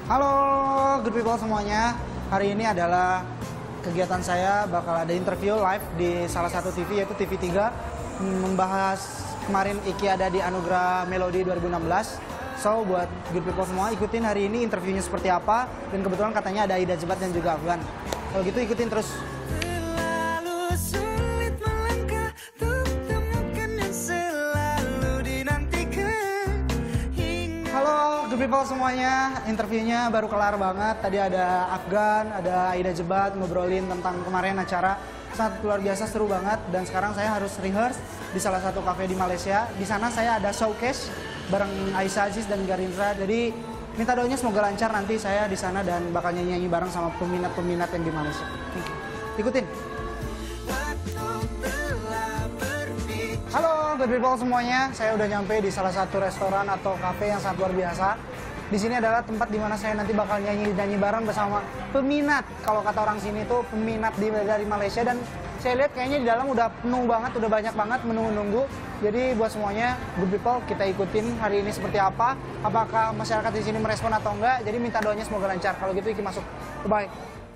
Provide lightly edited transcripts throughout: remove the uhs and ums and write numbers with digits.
Halo good people semuanya, hari ini adalah kegiatan saya bakal ada interview live di salah satu TV yaitu TV3 membahas kemarin Iki ada di Anugerah Melodi 2016. So buat good people semua ikutin hari ini interviewnya seperti apa, dan kebetulan katanya ada Aida Jebat dan juga Afgan. Kalau gitu ikutin terus. Good people semuanya, interviewnya baru kelar banget. Tadi ada Afgan, ada Aida Jebat ngobrolin tentang kemarin acara sangat luar biasa, seru banget. Dan sekarang saya harus rehearse di salah satu cafe di Malaysia. Di sana saya ada showcase bareng Aisyah Aziz dan Garindra. Jadi minta doanya semoga lancar nanti saya di sana dan bakal nyanyi bareng sama peminat-peminat yang di Malaysia. Ikutin. Halo good people semuanya, saya udah nyampe di salah satu restoran atau cafe yang sangat luar biasa. Di sini adalah tempat di mana saya nanti bakal nyanyi bareng bersama peminat. Kalau kata orang sini tuh peminat dari Malaysia, dan saya lihat kayaknya di dalam udah penuh banget, udah banyak banget menunggu-nunggu. Jadi buat semuanya good people, kita ikutin hari ini seperti apa. Apakah masyarakat di sini merespon atau enggak? Jadi minta doanya semoga lancar. Kalau gitu Iki masuk. Bye.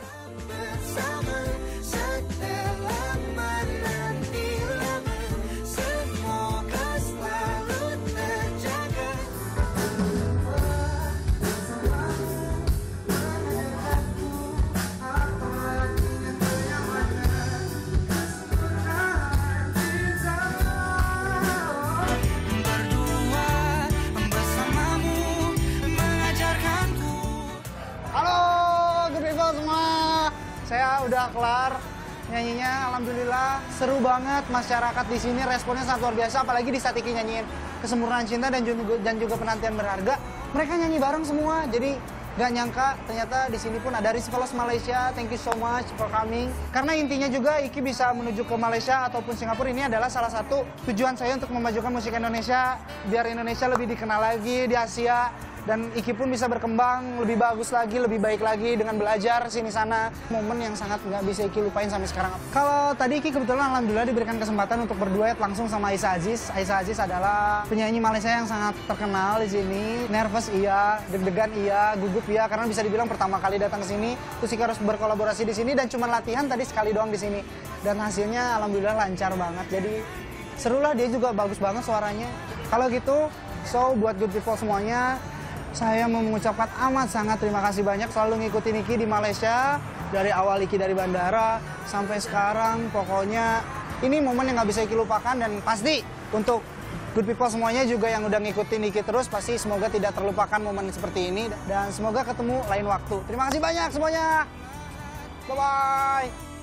Saya udah kelar nyanyinya, alhamdulillah seru banget. Masyarakat di sini responnya sangat luar biasa, apalagi di saat Iki nyanyiin Kesempurnaan Cinta dan juga Penantian Berharga. Mereka nyanyi bareng semua, jadi gak nyangka ternyata di sini pun ada Rizvelos Malaysia. Thank you so much for coming. Karena intinya juga Iki bisa menuju ke Malaysia ataupun Singapura ini adalah salah satu tujuan saya untuk memajukan musik Indonesia, biar Indonesia lebih dikenal lagi di Asia. Dan Iki pun bisa berkembang lebih bagus lagi, lebih baik lagi dengan belajar sini-sana. Momen yang sangat nggak bisa Iki lupain sampai sekarang. Kalau tadi Iki kebetulan alhamdulillah diberikan kesempatan untuk berduet langsung sama Aisyah Aziz. Aisyah Aziz adalah penyanyi Malaysia yang sangat terkenal di sini. Nervous iya, deg-degan iya, gugup iya, karena bisa dibilang pertama kali datang ke sini. Terus Iki harus berkolaborasi di sini dan cuma latihan tadi sekali doang di sini. Dan hasilnya alhamdulillah lancar banget. Jadi serulah, dia juga bagus banget suaranya. Kalau gitu, so buat good people semuanya, saya mau mengucapkan amat sangat terima kasih banyak selalu ngikutin Iki di Malaysia. Dari awal Iki dari bandara sampai sekarang, pokoknya ini momen yang nggak bisa Iki lupakan. Dan pasti untuk good people semuanya juga yang udah ngikutin Iki terus, pasti semoga tidak terlupakan momen seperti ini. Dan semoga ketemu lain waktu. Terima kasih banyak semuanya. Bye-bye.